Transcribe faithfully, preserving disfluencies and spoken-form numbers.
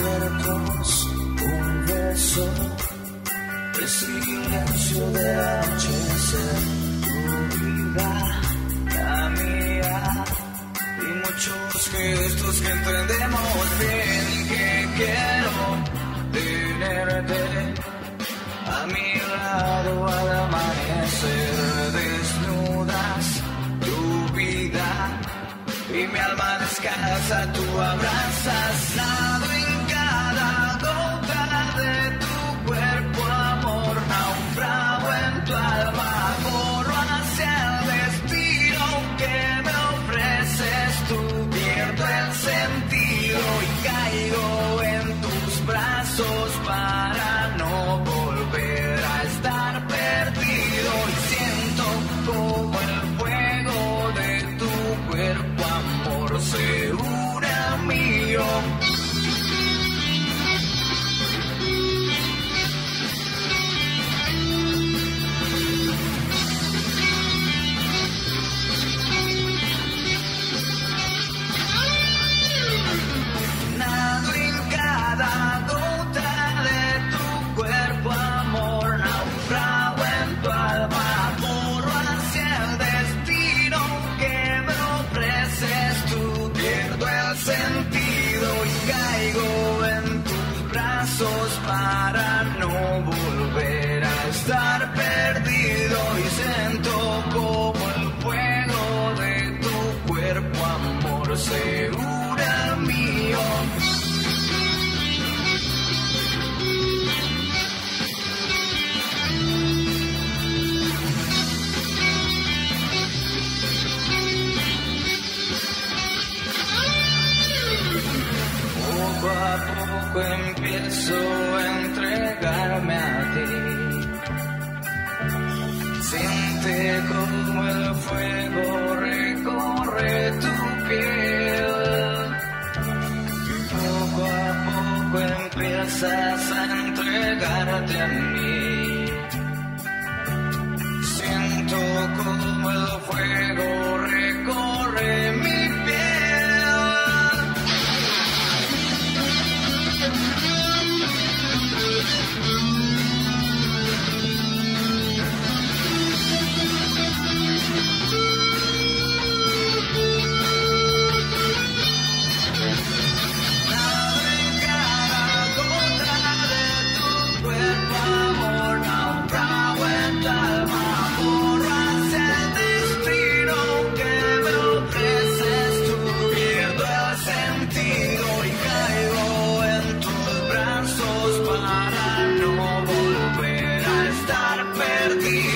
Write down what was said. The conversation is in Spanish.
cuerpos, un beso, el silencio de anochecer, tu vida, la mía, y muchos gestos que entendemos bien, que quiero tenerte a mi lado al amanecer. Desnudas tu vida y mi alma descansa, tú abrazas, nado en cada gota de tu cuerpo, amor, naufrago en tu alma, corro hacia el destino que me ofreces, tú pierdo el sentido y caigo en tus brazos para no volver a estar perdido, y siento como el fuego de tu cuerpo, amor, se une a mío. Nado en cada gota de tu cuerpo, amor, naufrago en tu alma, corro hacia el destino que me ofreces, tú pierdo el sentido y caigo en tus brazos para no volver a estar perdido, y siento como el fuego de tu cuerpo, amor, se une al mío. Poco a poco empiezo a entregarme a ti. Siente como el fuego recorre tu piel. Poco a poco empiezas a entregarte a mí. Siento como el fuego recorre mi piel. Para no volver a estar perdido.